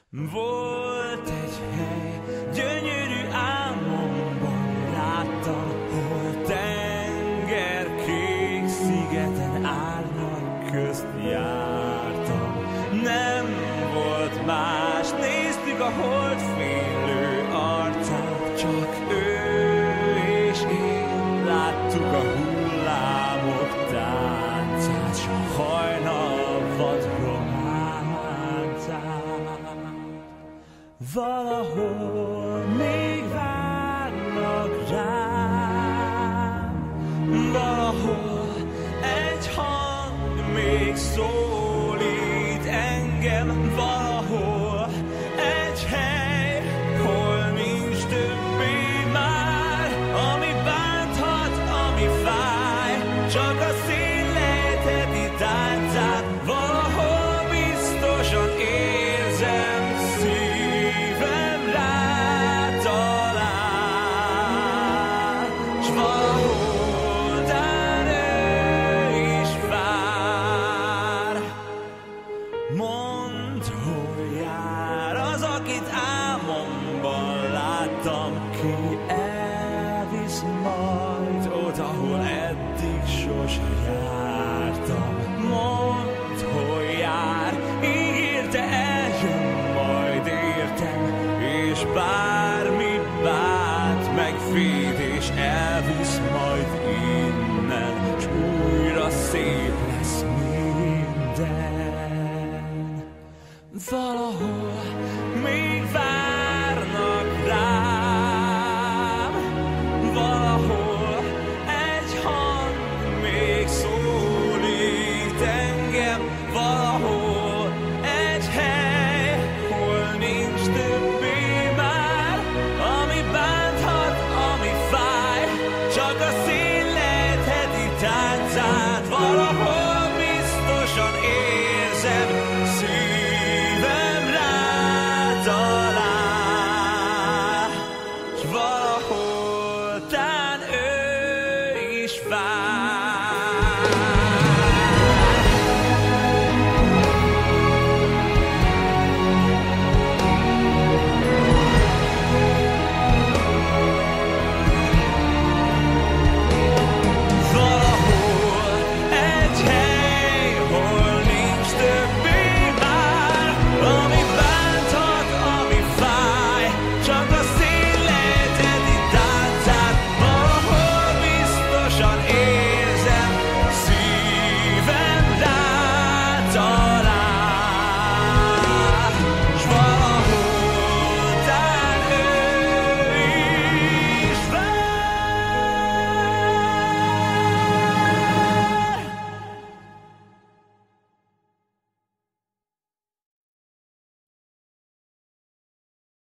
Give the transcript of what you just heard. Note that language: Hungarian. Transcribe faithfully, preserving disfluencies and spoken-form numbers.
Volt egy hely, gyönyörű álmomban láttam, hol tenger kék szigeten árnyak közt jártam. Nem volt más, néztük a holdfénylő arcát, csak ő és én láttuk a hullámok táncát, s a hajnal vad románcát. Valahol még várnak rám, valahol egy hang még szólít engem, valahol egy hely, hol nincs többé már, ami bánthat, ami fáj, csak a szél lejtheti táncát. Valahol biztosan érzem, szívem rátalál, s valahol tán ő is vár. Mondd, hol jár az, akit álmomban láttam, ki elvisz majd oda, hol eddig sose jártam. Mondd, hol jár, ígérte, eljön majd értem, és bármi bánt, megvéd és elvisz majd innen, s újra szép lesz minden. Valahol még vár